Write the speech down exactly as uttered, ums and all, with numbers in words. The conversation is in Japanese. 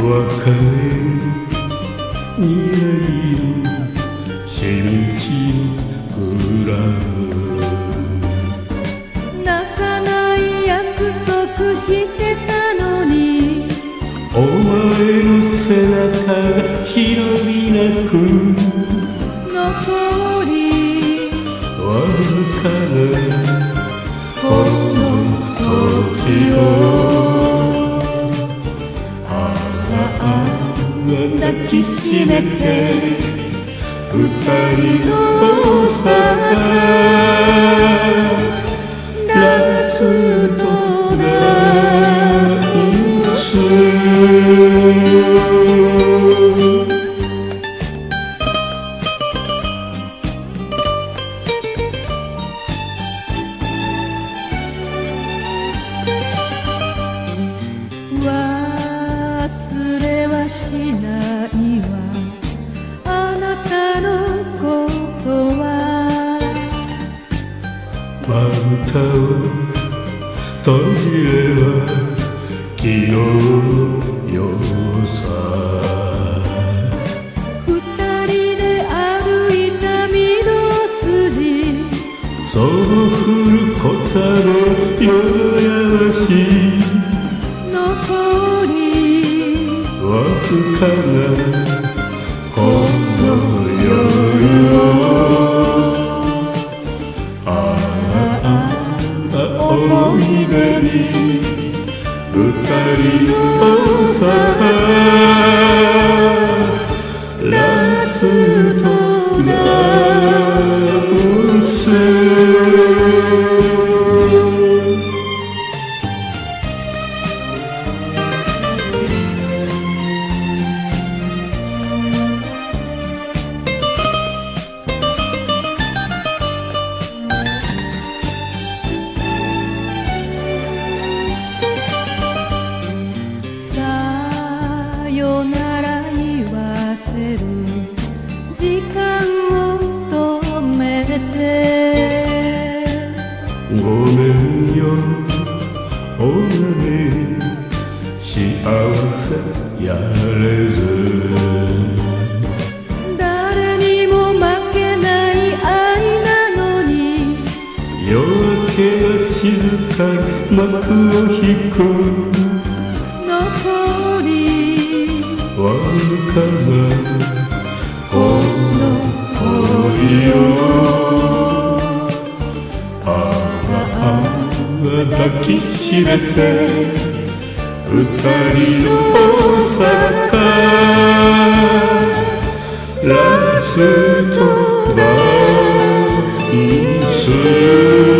別れ未来の新地のグラム泣かない約束してたのにお前の背中が忍びなく残りわずかなこの時をああ抱きしめて二人の差がラストダンス忘れはしないわあなたのことはまぶたを閉じれば昨日のようさ二人で歩いた御堂筋そう古こさの弱々しい残りわずかなこの夜をああ思い出に二人の差ラストダンスさよなら言わせる時間を止めてごめんよお前幸せやれず誰にも負けない愛なのに夜明けは静かに幕を引く残りわずかなこの恋をああ抱きしめて二人の坂ラストダンス